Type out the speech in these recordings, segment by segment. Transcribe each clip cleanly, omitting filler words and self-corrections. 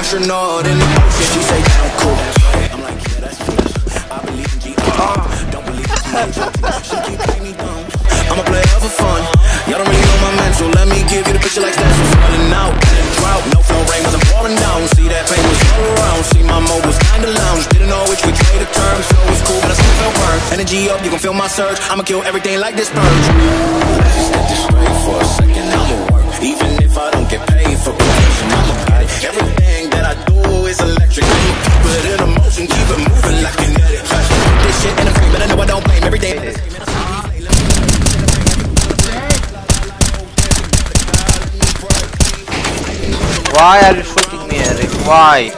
astronaut in the ocean. She say that I'm cool. I'm like, yeah, that's true. I believe in G.R. Don't believe in T.H. She keep playing me dumb. I'm a player for fun. Y'all don't really know my mental. Let me give you the picture like stats was falling out. Drought, no flow, rain wasn't falling down. See that pain was all around. See my mode was kinda lounge. Didn't know which way to turn. Flow was cool, but I still felt burned. Energy up, you can feel my surge. I'ma kill everything like this purge. Let's just get this straight for a second. I'ma work, even if I don't get paid for production. I'ma get it. Everything that I do is electric. I'ma keep it in a motion, keep it moving like kinetic. Put this shit in a frame, but I know I don't blame everything. Why are you shooting me, Arik? Why?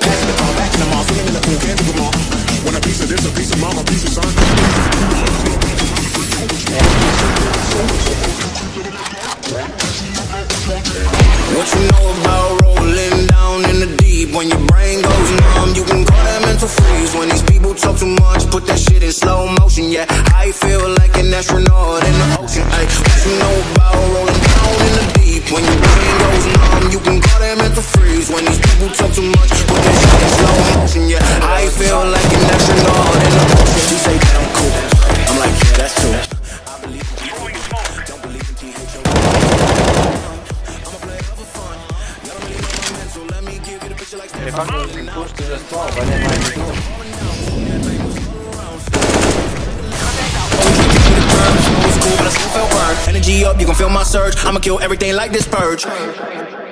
What you know about rolling down in the deep? When your brain goes numb, you can call that mental freeze. When these people talk too much, put that shit in slow motion. Yeah, I feel like an astronaut in the ocean. Ay, what you know about rolling down in the deep? When your brain goes numb, you can call that mental freeze. When these people talk too much, put that shit in slow motion. Yeah, I feel like an astronaut in the ocean. She say that I'm cool. I'm like, yeah, that's true. I believe in T.H. Don't believe in T.H. If I'm losing push to just 12, I didn't mind doing. Energy up, you can feel my surge. I'ma kill everything like this purge.